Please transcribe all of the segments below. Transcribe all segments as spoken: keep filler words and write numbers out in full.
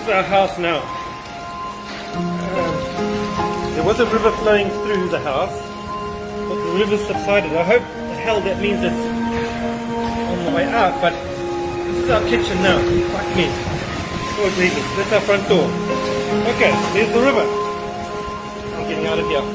is our house now. Um, there was a river flowing through the house, but the river subsided. I hope the hell that means it's on the way out, but this is our kitchen now. Fuck me. For reasons. That's our front door. Okay, there's the river. I'm getting out of here.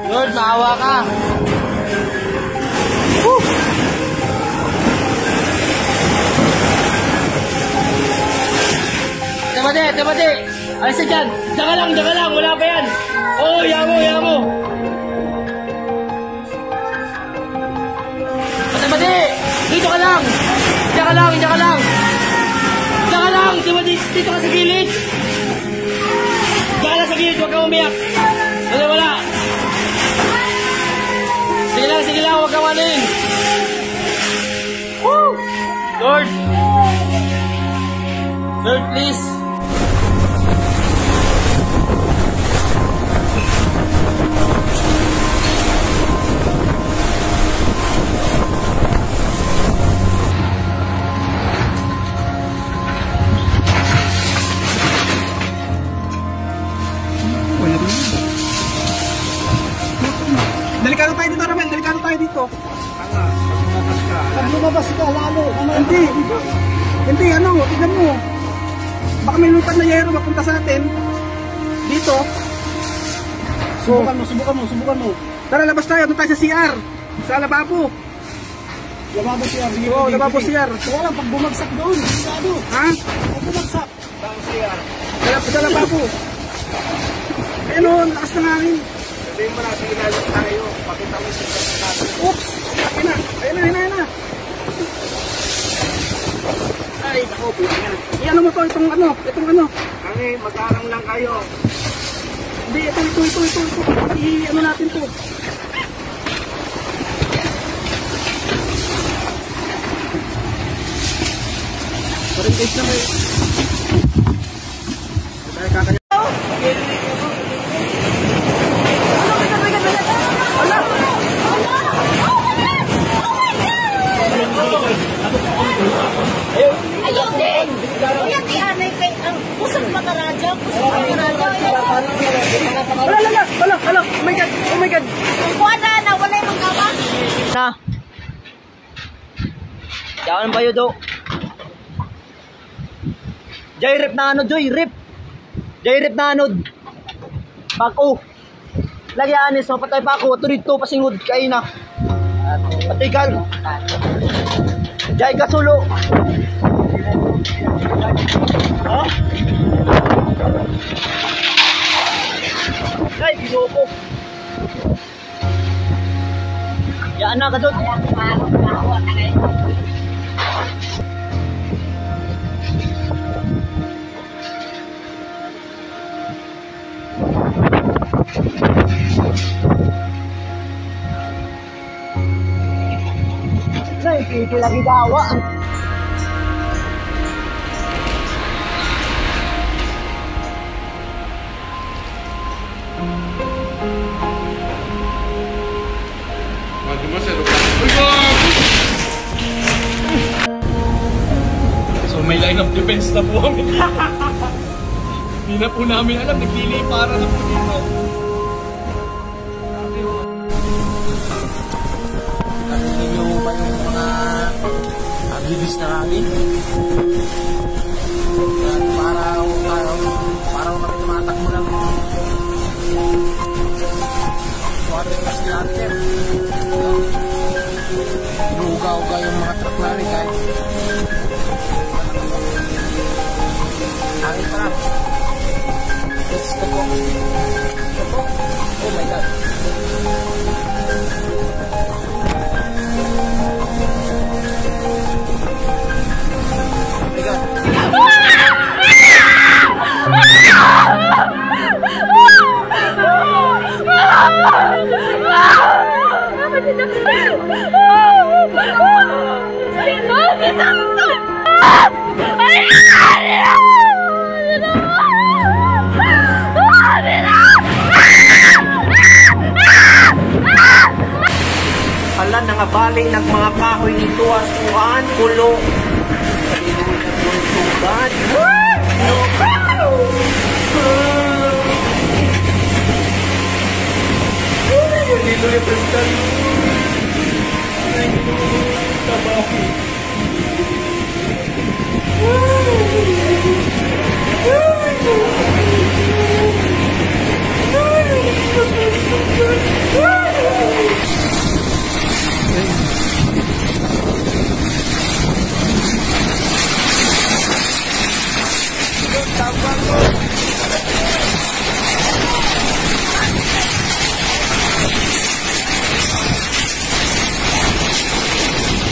Lord, maawa ka. Woo! Temati, temati. Alis na dyan. Diyan ka lang, diyan ka lang. Wala pa yan. Oo, yamo, yamo. Temati, dito ka lang. Diyan ka lang, diyan ka lang. Diyan ka lang. Temati, dito ka sa gilid. Diyan ka lang sa gilid, huwag ka umiyak. Wala, wala. Sige lang, sige lang, huwag ka manin. Woo! Lord. Lord, please. Delikado tayo dito, Ramel. Delikado tayo dito. Tanga, pag lumabas ka. Pag lumabas ka, lalo. Hindi. Hindi, ano, tignan mo. Baka may lupad na yero mapunta sa atin. Dito. Subukan mo, subukan mo, subukan mo. Tara, labas tayo. Doon tayo sa C R. Sa lababo. Lababo C R. Oo, oh, lababo C R. Kaya lang, pag bumagsak doon. Sigado. Ha? Pag bumagsak. Saan C R? Sa lababo. Ayun o, lakas ng hangin. Sabihin mo na, sige na lang tayo. Pakita mo yung sigaw natin. Oops! Ayun na, ayun na, ayun na, ayun na. Ay, ako, puti nga. I-ano mo to, itong ano, itong ano. Ani, mag-arang lang kayo. Hindi, ito, ito, ito, ito, ito. I-ano natin to. Parang guys na may... Tayo kakanya. Ayaw din! Kuya, di anay kay ang pusat makaradyo, pusat makaradyo. Wala, wala, wala, wala, oh my god, oh my god. Ang kuwada na, wala yung gawa. Na. Diyan ba yun do? Jay rip na ano, Joy, rip. Jay rip na ano. Pako. Lagyan ni so patay pa ako, turito pasingod kay na. Patikan. Jay kasulo. Ha? Jay ginoko. Ya anak kadot. Nay, ito lagi dawa. So may line of defense na po kami. Hindi na po namin alam, naglilipara na po dito. Kasi nyo ba yung mga agibis na namin? Para para para kami tumatakbo lang. Water kasi natin. Inuuga-uga yung mga truck namin kahit hangin pa lang. Let's go. Oh my god. Ala nangabaling ng mga kahoy nito asuhan, pulo. Palinuwi ng luntugan. Hallelujah, Pastor. Woo!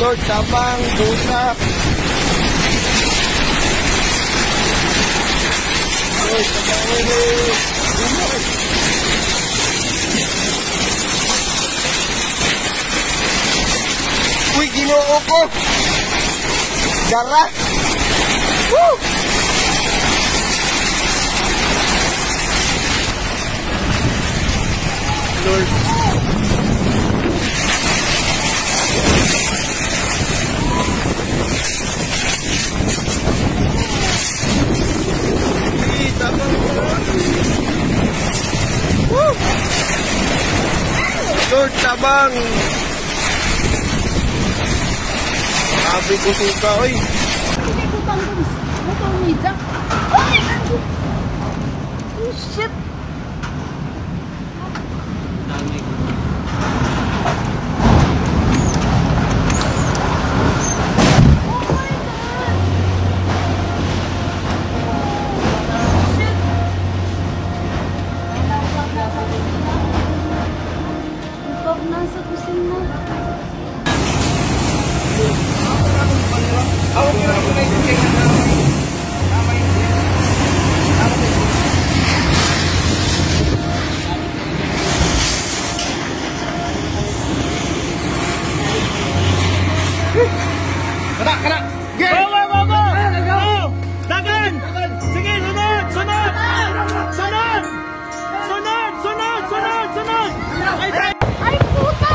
Lord, tabang, busak. Lord, tabang, Lord. Uy, ginoo ko. Dara. Woo! Lord. Hey, tabang Lord. Woo! Lord, tabang. Sabi ko suka, oy. Hindi ko tanggal. Motor media. Ay! Oh, shit! Nasa kusina. Ako kira ko na ito kaya na tama yun. Kana, kana. Go, go, go, go. Go. Dagan. Sige, sunod, sunod. Sunod. Sunod, sunod, sunod, sunod. Ay, Ay, puta!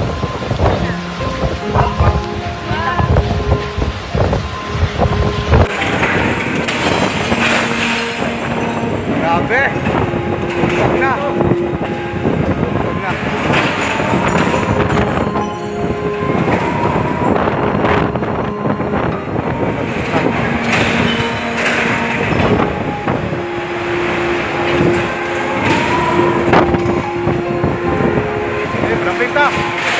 grabe. Huwag na. Huwag na. Eh, berapin tak?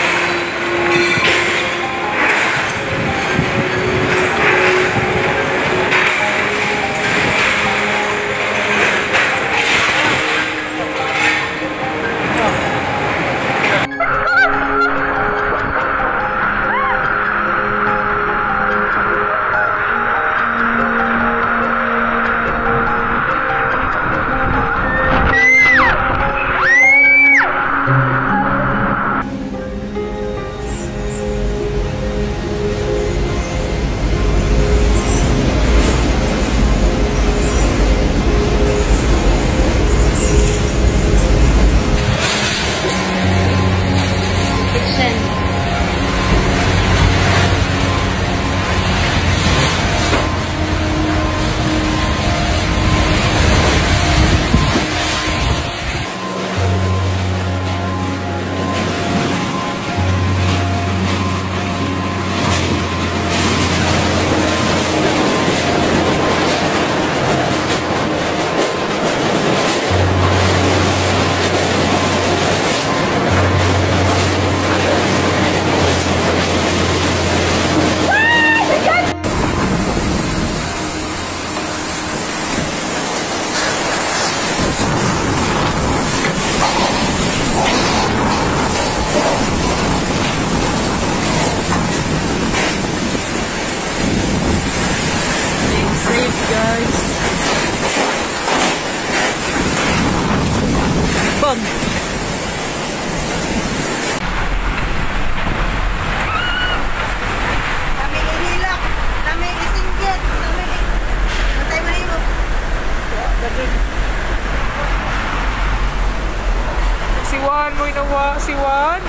Siwan, mo'y nawa, siwan.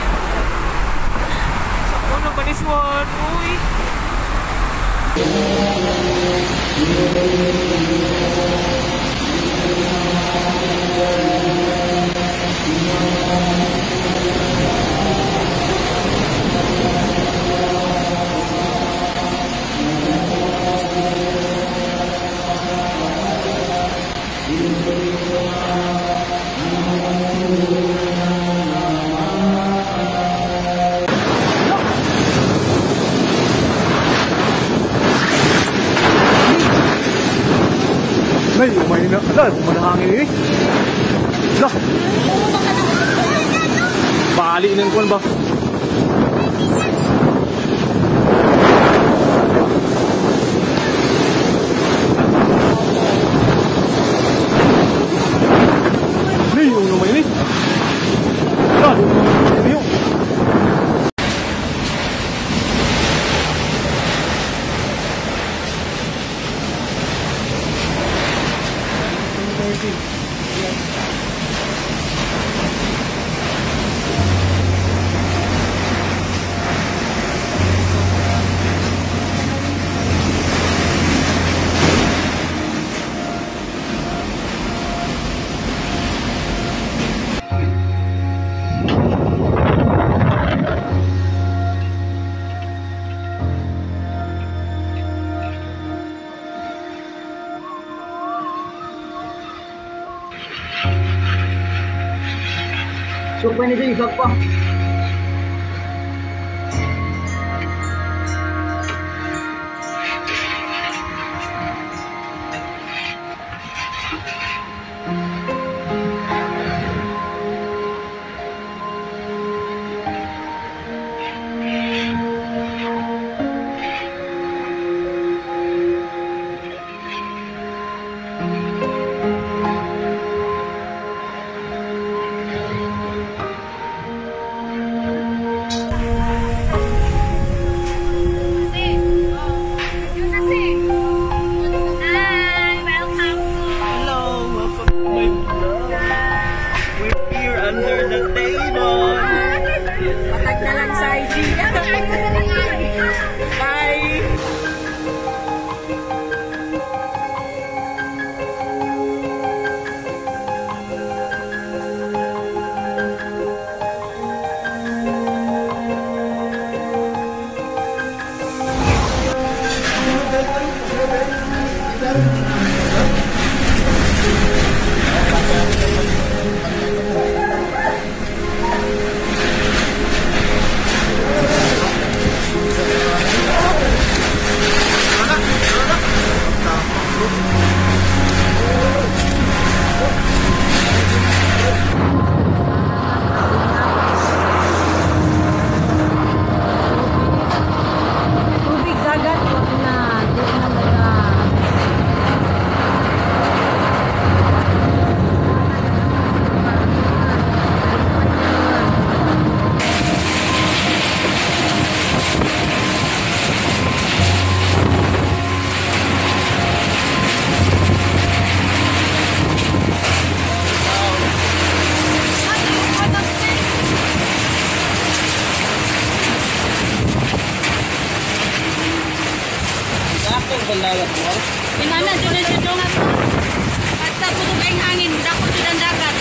Ako naman ni Siwan, uy. Nay, umay na. Ala, manahangin eh. Lah. Bali nang kuan ba? So, pwede din isag pa. Gimana jodoh-jodoh nga po? Basta putok ang hangin, dako sudan dagat.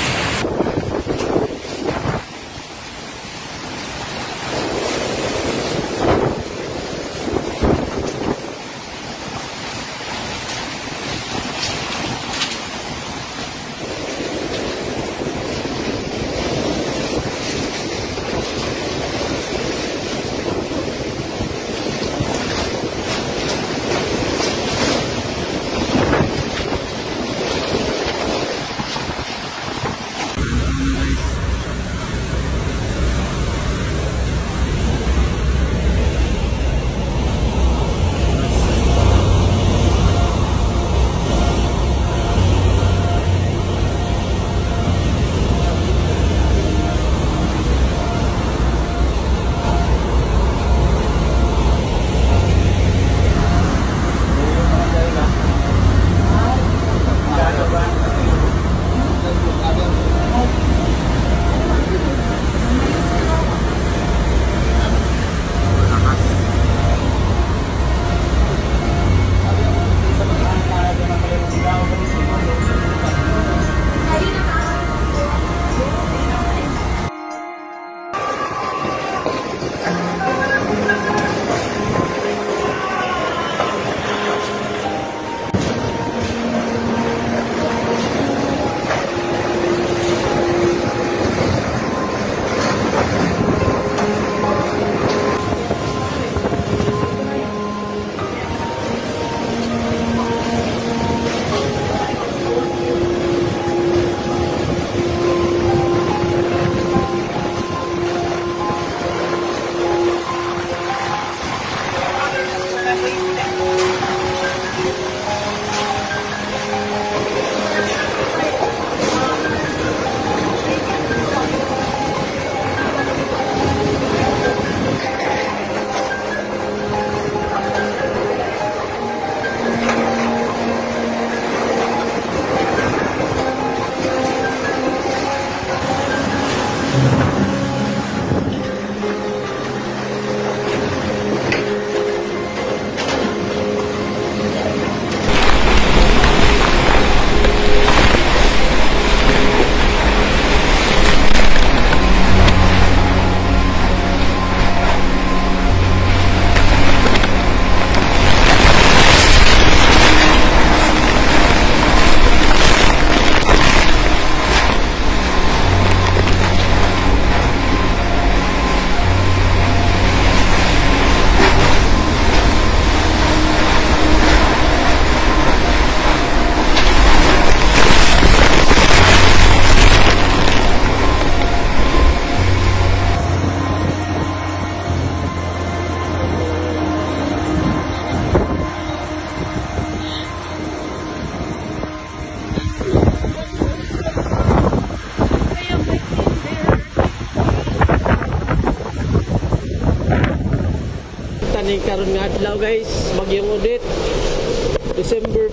Kani karon nga adlaw guys, bagyong Odette. December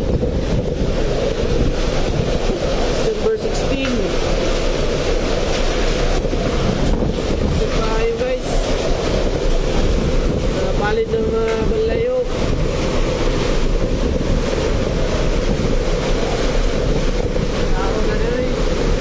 December sixteen. So tayo guys. Napalit ng mga balayok. Ako na na rin.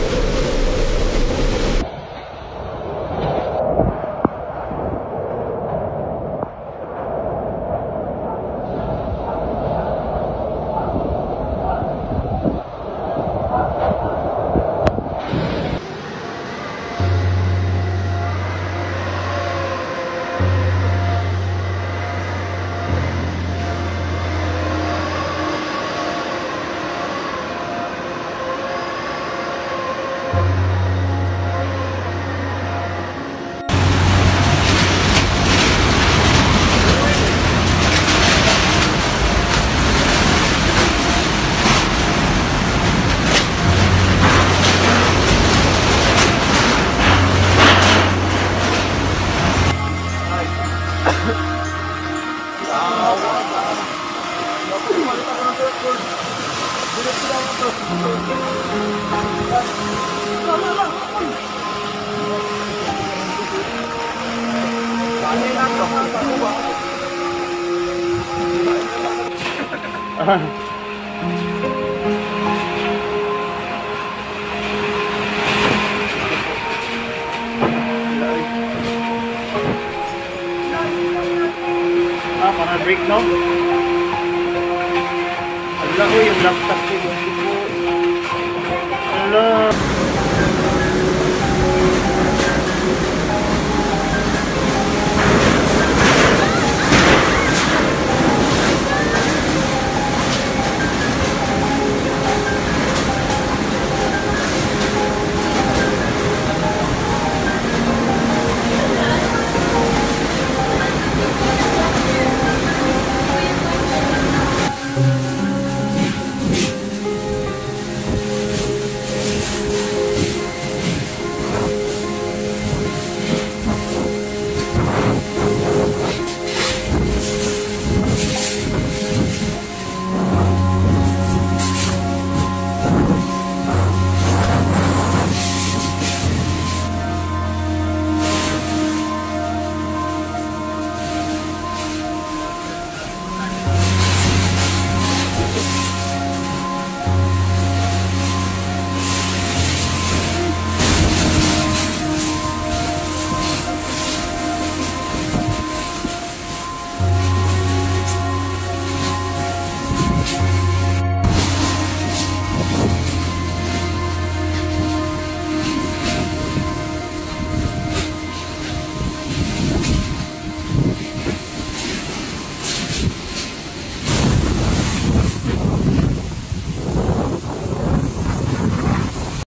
Ah, para break no? Ala ko yung laptop ko. Ala.